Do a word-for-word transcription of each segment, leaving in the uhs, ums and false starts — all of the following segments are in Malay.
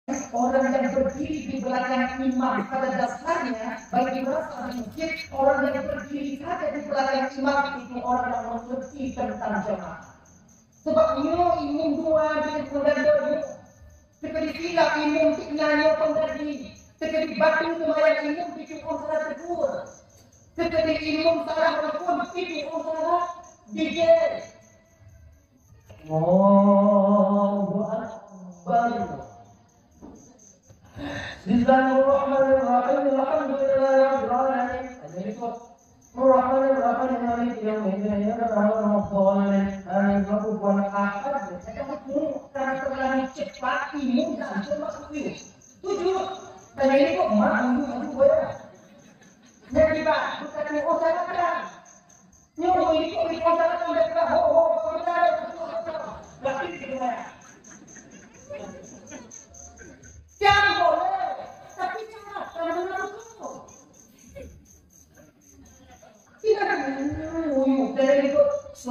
Orang yang berdiri di belakang imam pada dasarnya bagi merasa masjid, orang yang berdiri saja di belakang imam itu orang yang mengerti tentang jamaah. Sebabnya imam dua di pengganda sekali silap imam tiknanya penggadi, sekali batu semayang imam bikin orang tegur, sekali imam salah berpun bikin orang dijel. Allahu Akbar. Bismillahirrahmanirrahim. Alhamdulillahirabbil alamin. Ar-Rahmanir-Rahim. Maliki yaumiddin. Iyyaka na'budu wa iyyaka nasta'in. Amin. Rabbana ahad. Karena terlalu cepat ini dan cepat itu. Tujuh. Dan ini kok malu malu ya. Jadi Pak, bukan ini usahakan. Nyoba ini kok usahakan mereka ho ho benar. Berarti kita jangan boleh, tapi jangan jangan langsung. Tidak ada uyuk dari itu.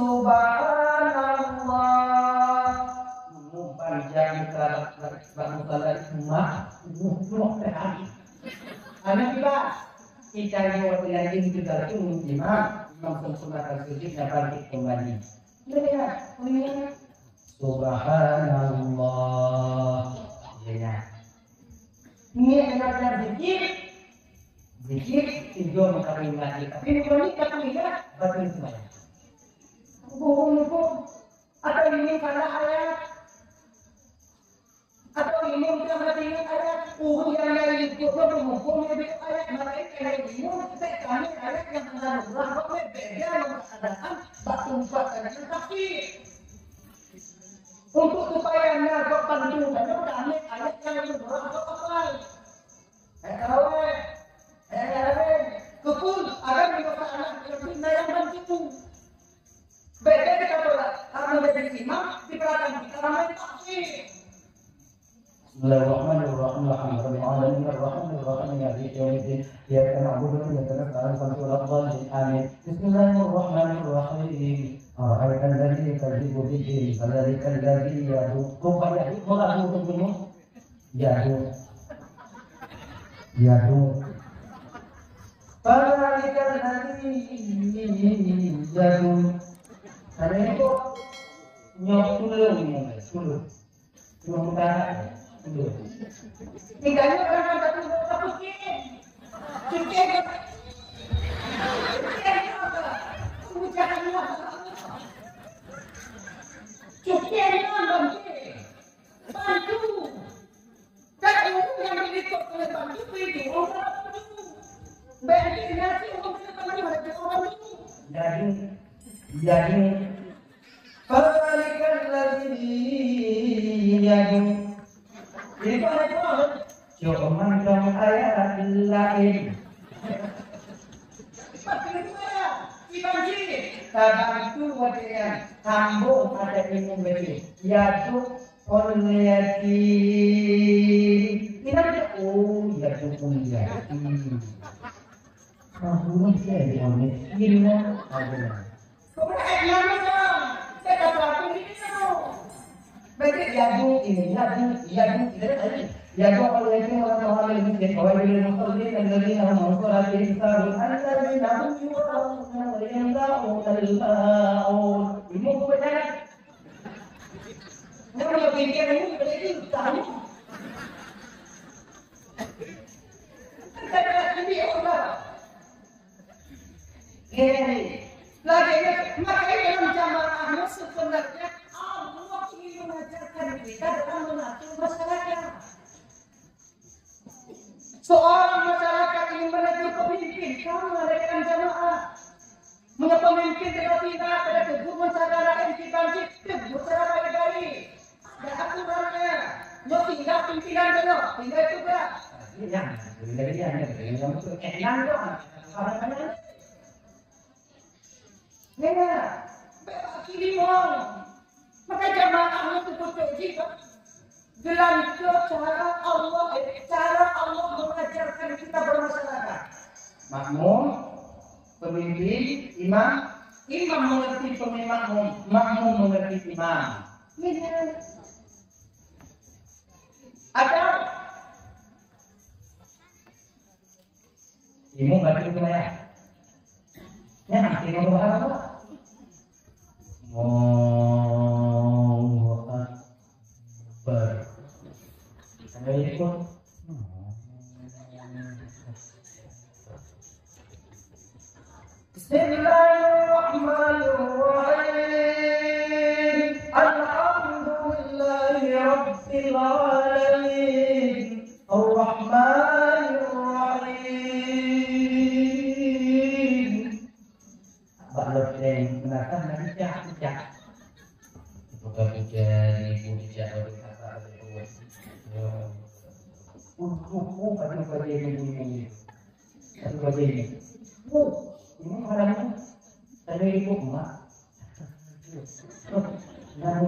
Subhanallah. Membaca kita bangsa dari semua musuh terhari. Anak kita kita jawab dengan ini juga itu imam imam sunat sujud dan bangkit kembali. Lihat, lihat. Subhanallah. Ya. Ini adalah zikir, zikir itu mengkapai lagi. Tapi kalau ini kata batin semuanya. Bohong-bohong. Atau ini karena ayat, atau ini kita mengingat ayat. Oh yang lain itu berhubung dengan ayat mereka yang ini kita kami ayat yang mengaruh. Lalu berbeda dengan keadaan batin batin tapi untuk supaya nyagok pandu dan kami ayat yang berdoa apa? Eh kalau eh eh kepul agar kita anak lebih yang bantu. Beda kita berat karena menjadi imam di belakang kita ramai takbir. Bismillahirrahmanirrahim. Alhamdulillahirabbil alamin. Maliki yaumiddin. Iyyaka na'budu wa iyyaka nasta'in. Amin. Bismillahirrahmanirrahim. Ara'aita alladhi yukadzibu bid-din fadzalika alladhi yad'u qubaya qulu tunggu yad'u yad'u fadzalika alladhi yad'u karena itu nyok tulung ini tulung tulung utara tulung tinggalnya orang yang satu satu kiri kiri kiri ucapannya Cukian bantu, bantu. Dan itu yang diikut oleh bantu itu orang bantu. Bantu nasi orang bantu ada orang bantu. Jadi, jadi, fadzalika alladzi yadu. Itu apa? Cuman dong ayat lain. Bagaimana? Ibaji. Tabantu wadian tambo ada ilmu beri yaitu orliati ini ada oh yaitu kuliah kamu jadi orang ini ada kemudian dong kita berapa ini dong berarti yaitu ini yaitu yaitu tidak ada yaitu kalau itu orang orang ini jadi orang yang muslim dan dari orang muslim itu tahu ada dari nabi yang tahu dari tahu ini bukan orang pikir ini berarti tahu kita ini orang ini lagi makanya dalam jamaah sebenarnya Allah ingin mengajarkan kita dalam mengatur masyarakat. Seorang masyarakat ingin menegur pemimpin, kamu mengadakan jamaah. Mengapa pemimpin tidak tidak pada tegur masyarakat rakyat di banjir, tegur secara baik-baik. Ada aturannya. Lo tinggal pimpinan dulu, tinggal juga. Yang, dari dia hanya dari yang itu enak doang. Orang-orang. Nena, bebas kirimong. Maka jamaahnya itu betul-betul. Dalam cara Allah, cara Allah mengajarkan kita bermasyarakat. Makmum, pemimpin, imam, imam mengerti pemimpin, makmum mengerti imam. Ada Imu bagi itu ya. Ya nanti mau bahas apa? Mau ber. Ada itu. Bismillahirrahmanirrahim. Alhamdulillahi rabbil alamin. Ar-Rahmanir-Rahim. Balas yang menakan nanti cak cak. Bukan jadi puncak dari kata itu. Untuk pada pada ini, pada pada ini. Oh, ini orangnya tadi itu mak. Nah,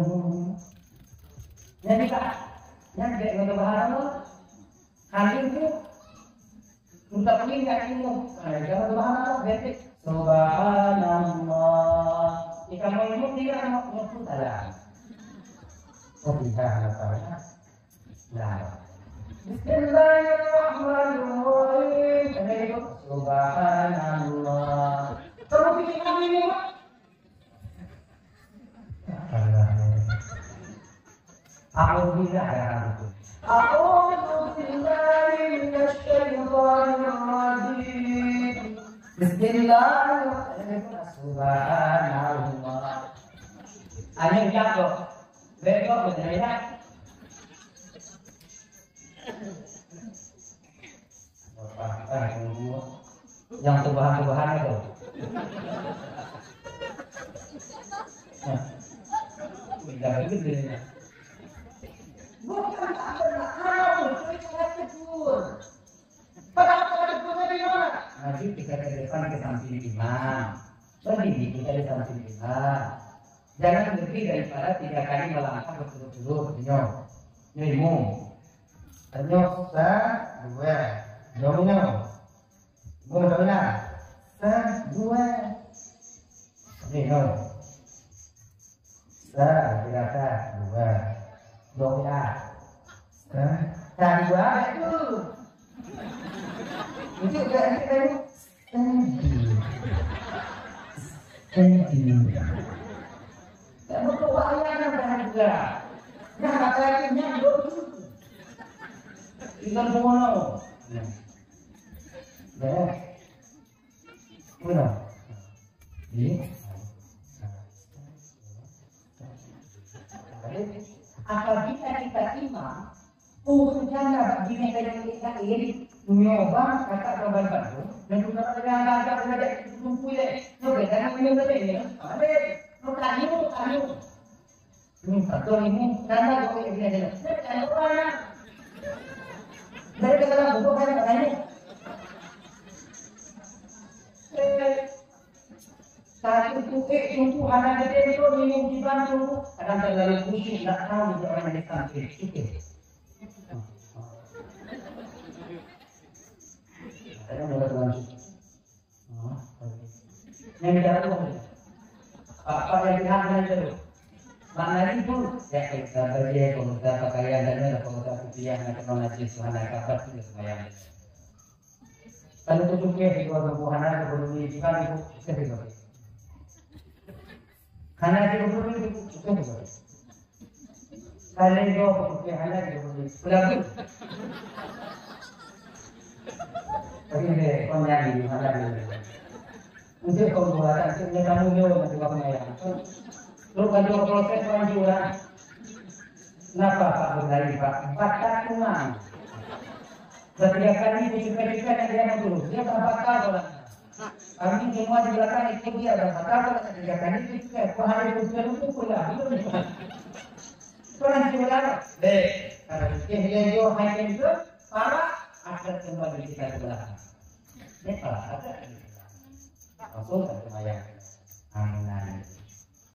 jadi kak, yang dia nggak bahasa hari itu untuk ini nggak ilmu, jangan bahasa betik. Subhanallah. Jika mau ilmu tidak mau nyebut ada. Oh tidak ada. Nah. Bismillahirrahmanirrahim. Ada itu. Subhanallah. Terus ini ini. Aku tidak ada itu. A'udzu billahi minasyaitonir rajim. Bismillahirrahmanirrahim. Subhanallah. Ayo jatuh. Bego benar ya. Yang tubahan-tubahan itu. Tidak begitu. Bukan tak pernah tahu, saya tegur. Padahal pada tegurnya di mana? Nanti kita ke depan ke samping imam. Berdiri kita di samping imam. Jangan lebih daripada tiga kali melangkah berturut-turut. Nyok, nyemu. Nyok sa dua. Domino. Gua domina. Sa dua. Nyok. Sa kira sa dua. Domina. Sa sa dua itu. Itu kan kan. Thank you. Kamu kewayangan dengan juga. Nah, katanya dulu. Tinggal semua lo. Dah. Mana? Ini. Apabila kita imam, urusannya begini kayak kita ini nyoba kata kawan baru dan juga ada agak ada tumpu ya. Oke, dan ini udah ini. Ada Rukani, rukani. Ini satu ini karena gue ini aja. Saya lupa. Dari kata buku kan katanya. Eh, saat itu eh tunggu anak gede itu minum di bantu. Kadang terlalu khusyuk, nggak tahu dia orang yang tampil. Oke. Ada mulai langsung. Yang bicara tuh. Apa yang dihadapkan itu? Maknanya itu ya kita bagi pengusaha pakaian dan pengusaha putih yang akan mengaji suhana kabar itu semuanya. Kalau tutupnya di luar buhana sebelum di kan itu sedih sekali. Karena di sebelum itu sedih sekali. Kalau itu tutupnya hanya di sebelum lagi. Tapi ini konyak di mana di untuk pembuatan sini kamu jauh nanti kamu ayam. Lu kan dua proses penjualan. Kenapa Pak Berdari Pak? Empat takungan. Setiap kali dicukai-cukai dia dulu. Dia berapa tahun? Kami semua di belakang itu dia berapa tahun? Setiap kali dicukai. Pahari itu itu pula. Kurang jualan. Deh. Kalau dia jauh hanya itu, para akan kembali kita ke belakang. Ini para ada. Langsung ke ayam. Amin.